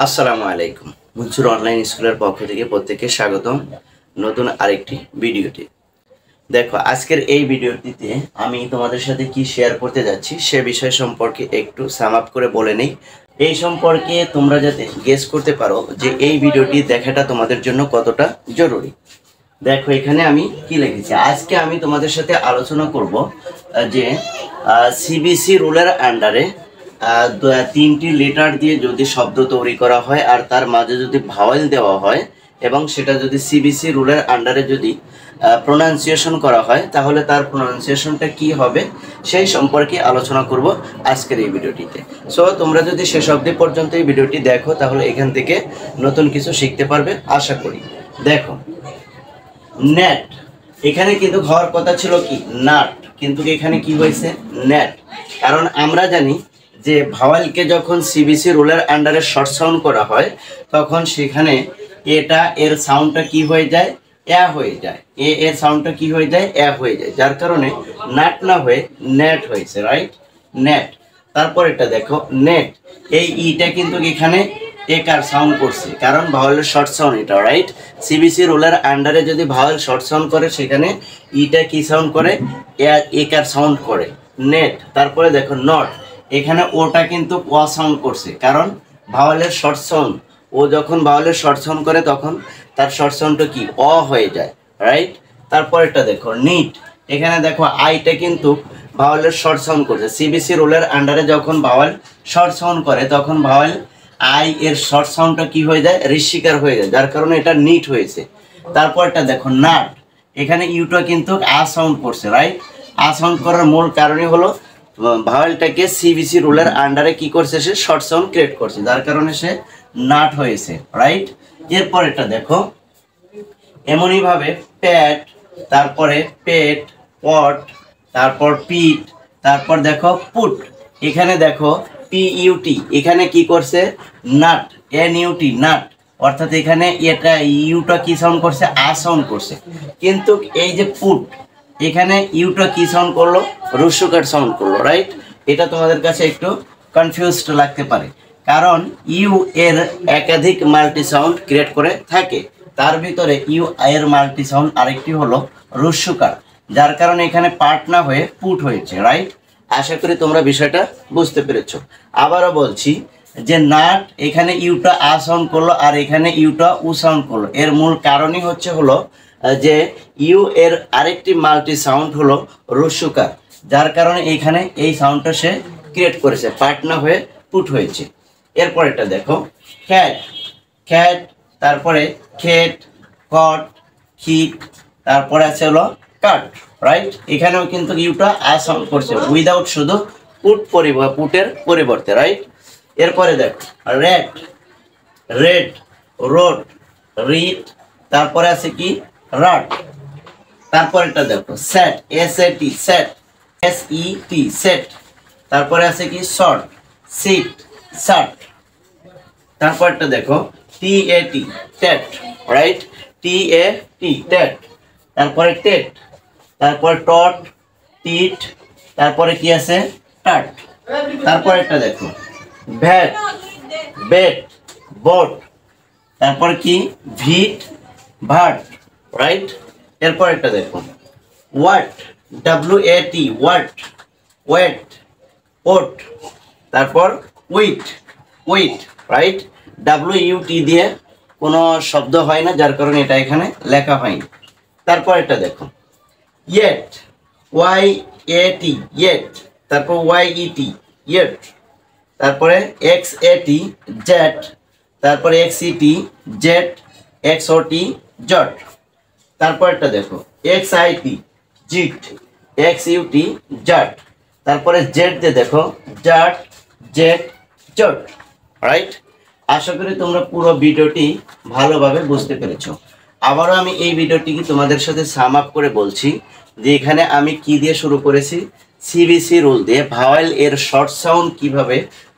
আসসালামু আলাইকুম। মুনসুর অনলাইন স্কুলের পক্ষ থেকে প্রত্যেককে স্বাগতম নতুন আরেকটি ভিডিওতে। দেখো, আজকের এই ভিডিওটিতে আমি তোমাদের সাথে কি শেয়ার করতে যাচ্ছি সে বিষয় সম্পর্কে একটু সাম আপ করে বলে নেই। এই সম্পর্কে তোমরা যাতে গেস করতে পারো যে এই ভিডিওটি দেখাটা তোমাদের জন্য কতটা জরুরি। দেখো, এখানে আমি কি লিখেছি। আজকে আমি তোমাদের সাথে আলোচনা করব যে সিবিসি রুলের আন্ডারে তিনটি লেটার দিয়ে যদি শব্দ তৈরি করা হয় আর তার মাঝে যদি ভাওয়েল দেওয়া হয় এবং সেটা যদি সিবিসি রুলের আন্ডারে যদি প্রোনাউন্সিয়েশন করা হয় তাহলে তার প্রোনাউন্সিয়েশনটা কি হবে সেই সম্পর্কে আলোচনা করব আজকের এই ভিডিওটিতে। সো তোমরা যদি শেষ অবধি পর্যন্ত এই ভিডিওটি দেখো তাহলে এখান থেকে নতুন কিছু শিখতে পারবে আশা করি। দেখো, নেট এখানে কিন্তু হওয়ার কথা ছিল কি নাট, কিন্তু এখানে কি হয়েছে নেট। কারণ আমরা জানি যে ভাওয়ালকে যখন সিবিসি রুলের আন্ডারে শর্ট সাউন্ড করা হয় তখন সেখানে এর সাউন্ডটা কি হয়ে যায়, এ হয়ে যায়। এর সাউন্ডটা কি হয়ে যায়, এ হয়ে যায়, যার কারণে নাট না হয়ে নেট হয়েছে, রাইট? নেট। তারপর এটা দেখো, নেট এই ইটা কিন্তু এখানে একার সাউন্ড করছে কারণ ভাওয়ালের শর্ট সাউন্ড এটা, রাইট? সিবিসি রুলের আন্ডারে যদি ভাওয়াল শর্ট সাউন্ড করে সেখানে ইটা কি সাউন্ড করে, একার সাউন্ড করে, নেট। তারপরে দেখো নট, এখানে ওটা কিন্তু ও সাউন্ড করছে কারণ ভাওয়ালের শর্ট সাউন্ড, ও যখন ভাওয়ালের শর্ট সাউন্ড করে তখন তার শর্ট সাউন্ডটা কি অ হয়ে যায়, রাইট? তারপর এটা দেখো নিট, এখানে দেখো আইটা কিন্তু ভাওয়ালের শর্ট সাউন্ড করছে। সিবিসি রুলের আন্ডারে যখন ভাওয়াল শর্ট সাউন্ড করে তখন ভাওয়াল আই এর শর্ট সাউন্ডটা কি হয়ে যায়, ঋষিকার হয়ে যায়, যার কারণে এটা নিট হয়েছে। তারপর এটা দেখো নাট, এখানে ইউটা কিন্তু আ সাউন্ড করছে, রাইট? আ সাউন্ড করার মূল কারণই হলো ভাওয়ালটাকে সিবিসি রুলের আন্ডারে কি করছে, সে শর্ট সাউন্ড ক্রিয়েট করছে, যার কারণে সে নাট হয়েছে, রাইট? এরপর এটা দেখো এমনই ভাবে প্যাট, তারপরে পেট, পট, তারপর পিট, তারপর দেখো পুট, এখানে দেখো পিইউটি, এখানে কি করছে নাট, এনইউটি নাট, অর্থাৎ এখানে এটা ইউটা কি সাউন্ড করছে, আ সাউন্ড করছে। কিন্তু এই যে পুট, এখানে ইউটা কি সাউন্ড করলো, রস্যকার সাউন্ড করলো, রাইট? এটা তোমাদের কাছে একটু কনফিউজড লাগতে পারে কারণ ইউ এর একাধিক মাল্টি সাউন্ড ক্রিয়েট করে থাকে, তার ভিতরে ইউ এর মাল্টি সাউন্ড আরেকটি হলো রস্যকার, যার কারণে এখানে পার্ট না হয়ে পুট হয়েছে, রাইট? আশা করি তোমরা বিষয়টা বুঝতে পেরেছো। আবারও বলছি যে নাট, এখানে ইউটা আ সাউন্ড করলো আর এখানে ইউটা উ সাউন্ড করলো, এর মূল কারণই হলো যে ইউ এর আরেকটি মাল্টি সাউন্ড হলো রস্যকার, যার কারণে এখানে এই সাউন্ডটা সে ক্রিয়েট করেছে, পার্ট না হয়ে পুট হয়েছে। এরপর এটা দেখো ক্যাট, ক্যাট, তারপরে খেট, কট, খিট, তারপরে আছে হলো কাট, রাইট? এখানেও কিন্তু ইউটা আ সাউন্ড করছে উইদাউট শুধু পুটের পরিবর্তে, রাইট? এরপরে দেখো রেড, রেড, রোড, রিট, তারপরে আছে কি রাট। তারপর এটা দেখো sat, S A T sat, S E T set, তারপরে আছে কি শর্ট, সিট, শার্ট। তারপরটা দেখো T A T tat, right? T A T tat, তারপরে টেট, তারপরে টট, টিট, তারপরে কি আছে টাট। তারপর একটা দেখো ভ্যাট, বেট, বোট, তারপর কি ভিট, ভাট, রাইট? এরপর একটা দেখো wat, W A T wat, wet, wot, তারপর উইট, উইট, রাইট? ডব্লিউইউটি দিয়ে কোনো শব্দ হয় না, যার কারণে এটা এখানে লেখা হয়নি। তারপর এটা দেখো ইয়েট, ওয়াই এটি ইয়েট, তারপর ওয়াইইটি ইয়েট, তারপরে এক্সএটি জেট, তারপরে এক্সইটি জেট, এক্সওটি জট। তারপর এটা দেখো এক্সআইটি জিট, এক্সইউটি জাট, তারপরে জেড দিয়ে দেখো জাট, জেট, জট, রাইট? আশা করি তোমরা পুরো ভিডিওটি ভালোভাবে বুঝতে পেরেছো। আবারও আমি এই ভিডিওটিকে তোমাদের সাথে সাম আপ করে বলছি যে এখানে আমি কি দিয়ে শুরু করেছি, সিবিসি রুল দিয়ে ভাওয়েল এর শর্ট সাউন্ড কিভাবে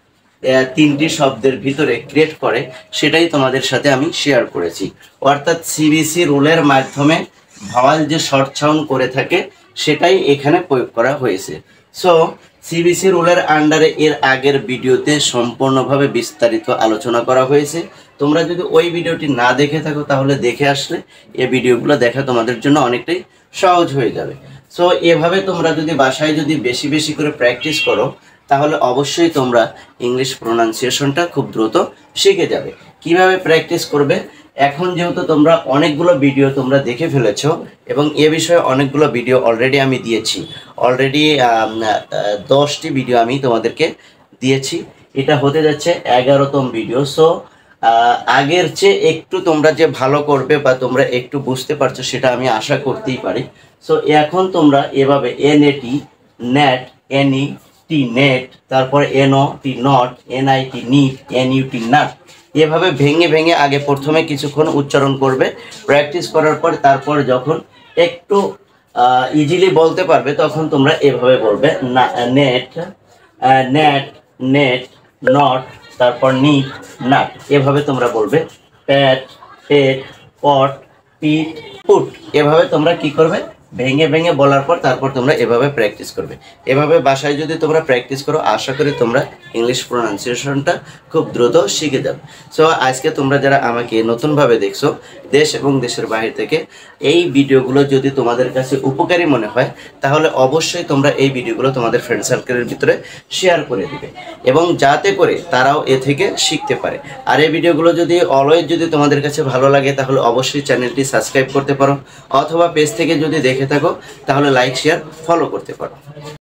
তিনটি শব্দের ভিতরে ক্রিয়েট করে সেটাই তোমাদের সাথে আমি শেয়ার করেছি। অর্থাৎ সিবিসি রুলের মাধ্যমে ভাওয়াল যে শর্ট সাউন্ড করে থাকে সেটাই এখানে প্রয়োগ করা হয়েছে। সো সিবিসি রুলের আন্ডারে এর আগের ভিডিওতে সম্পূর্ণভাবে বিস্তারিত আলোচনা করা হয়েছে। তোমরা যদি ওই ভিডিওটি না দেখে থাকো তাহলে দেখে আসলে এই ভিডিওগুলো দেখা তোমাদের জন্য অনেকটাই সহজ হয়ে যাবে। সো এভাবে তোমরা যদি বাসায় যদি বেশি বেশি করে প্র্যাকটিস করো তাহলে অবশ্যই তোমরা ইংলিশ প্রোনাউন্সিয়েশনটা খুব দ্রুত শিখে যাবে। কিভাবে প্র্যাকটিস করবে, এখন যেহেতু তোমরা অনেকগুলো ভিডিও তোমরা দেখে ফেলেছো এবং এ বিষয়ে অনেকগুলো ভিডিও অলরেডি আমি দিয়েছি, অলরেডি 10টি ভিডিও আমি তোমাদেরকে দিয়েছি, এটা হতে যাচ্ছে 11তম ভিডিও। সো আগের চেয়ে একটু তোমরা যে ভালো করবে বা তোমরা একটু বুঝতে পারছো সেটা আমি আশা করতেই পারি। সো এখন তোমরা এভাবে এনএটি নেট, এনইটি নেট, তারপর N O T not, N I T nit, N U T nut, এভাবে ভেঙে ভেঙে আগে প্রথমে কিছুক্ষণ উচ্চারণ করবে। প্র্যাকটিস করার পর তারপর যখন একটু ইজিলি বলতে পারবে তখন তোমরা এভাবে বলবে না, নেট, নেট, নেট, নট, তারপর নিট, নাট, এভাবে তোমরা বলবে। প্যাট, পেট, পট, পিট, পুট, এভাবে তোমরা কি করবে, ভেঙে ভেঙে বলার পর তারপর তোমরা এভাবে প্র্যাকটিস করবে। এভাবে বাসায় যদি তোমরা প্র্যাকটিস করো আশা করি তোমরা ইংলিশ প্রোনাউন্সিয়েশনটা খুব দ্রুত শিখে যাবে। সো আজকে তোমরা যারা আমাকে নতুনভাবে দেখছো দেশ এবং দেশের বাইরে থেকে, এই ভিডিওগুলো যদি তোমাদের কাছে উপকারী মনে হয় তাহলে অবশ্যই তোমরা এই ভিডিওগুলো তোমাদের ফ্রেন্ড সার্কেলের ভিতরে শেয়ার করে দিবে এবং যাতে করে তারাও এ থেকে শিখতে পারে। আর এই ভিডিওগুলো যদি অলওয়েজ যদি তোমাদের কাছে ভালো লাগে তাহলে অবশ্যই চ্যানেলটি সাবস্ক্রাইব করতে পারো, অথবা পেজ থেকে যদি দেখে থাকো তাহলে লাইক, শেয়ার, ফলো করতে পারো।